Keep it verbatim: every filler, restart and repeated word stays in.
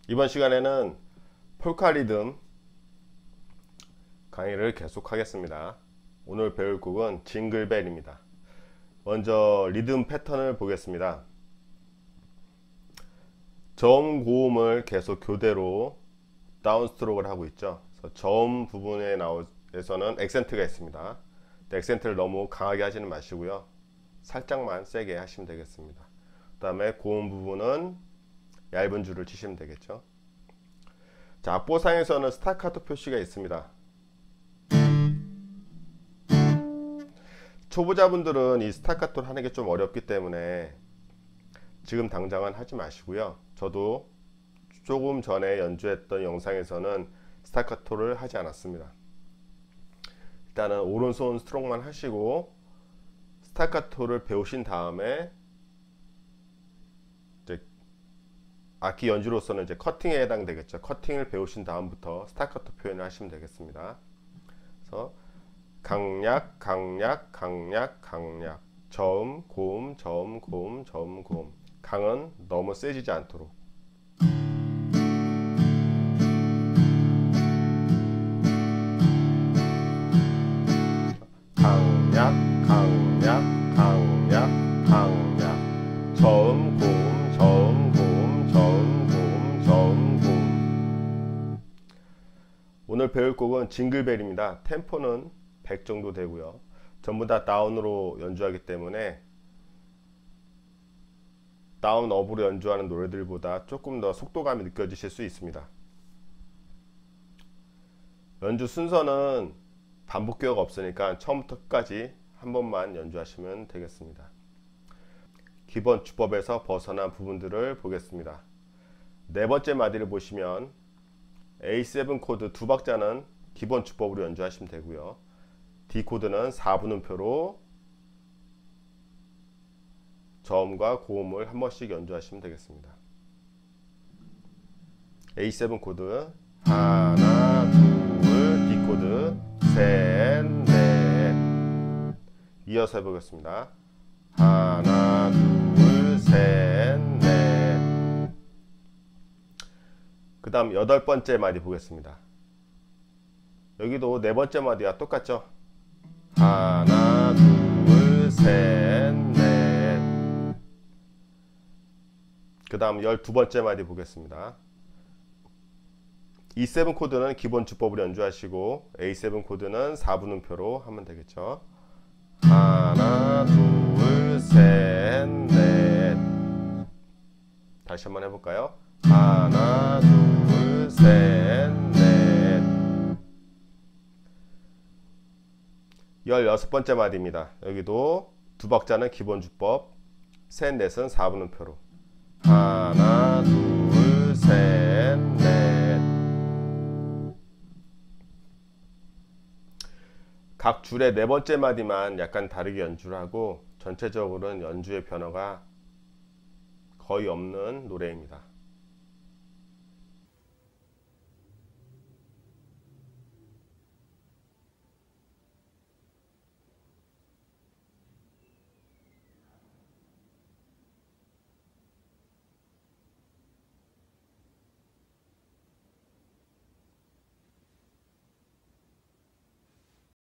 이번 시간에는 폴카 리듬 강의를 계속하겠습니다. 오늘 배울 곡은 징글벨입니다. 먼저 리듬 패턴을 보겠습니다. 저음 고음을 계속 교대로 다운 스트로크를 하고 있죠. 그래서 저음 부분에 나오에서는 액센트가 있습니다. 액센트를 너무 강하게 하지는 마시고요. 살짝만 세게 하시면 되겠습니다. 그 다음에 고음 부분은 얇은 줄을 치시면 되겠죠. 자, 악보상에서는 스타카토 표시가 있습니다. 초보자분들은 이 스타카토를 하는 게 좀 어렵기 때문에 지금 당장은 하지 마시고요. 저도 조금 전에 연주했던 영상에서는 스타카토를 하지 않았습니다. 일단은 오른손 스트로크만 하시고 스타카토를 배우신 다음에 이제 악기 연주로서는 이제 커팅에 해당되겠죠. 커팅을 배우신 다음부터 스타카토 표현을 하시면 되겠습니다. 그래서 강약, 강약, 강약, 강약, 저음, 고음, 저음, 고음, 저음, 고음. 강은 너무 세지지 않도록. 강약, 강약, 강약, 강약. 저음, 고음, 저음, 고음, 저음, 고음, 저음, 고음. 오늘 배울 곡은 징글벨입니다. 템포는 백 정도 되고요. 전부 다 다운으로 연주하기 때문에 다운 업으로 연주하는 노래들보다 조금 더 속도감이 느껴지실 수 있습니다. 연주 순서는 반복 기호가 없으니까 처음부터 끝까지 한 번만 연주하시면 되겠습니다. 기본 주법에서 벗어난 부분들을 보겠습니다. 네 번째 마디를 보시면 에이 세븐 코드 두 박자는 기본 주법으로 연주하시면 되고요. D 코드는 사 분음표로 저음과 고음을 한 번씩 연주하시면 되겠습니다. 에이 세븐 코드 하나 둘, D 코드 셋 넷. 이어서 해보겠습니다. 하나 둘 셋 넷. 그 다음 여덟 번째 마디 보겠습니다. 여기도 네 번째 마디와 똑같죠. 하나 둘 셋 넷. 그 다음 열두 번째 마디 보겠습니다. 이 세븐 코드는 기본 주법으로 연주하시고 에이 세븐 코드는 사 분음표로 하면 되겠죠. 하나 둘 셋 넷. 다시 한번 해볼까요? 하나 둘 셋 넷. 열여섯 번째 마디입니다. 여기도 두 박자는 기본 주법, 셋 넷은 사 분음표로. 하나 둘 셋 넷. 각 줄의 네 번째 마디만 약간 다르게 연주를 하고 전체적으로는 연주의 변화가 거의 없는 노래입니다.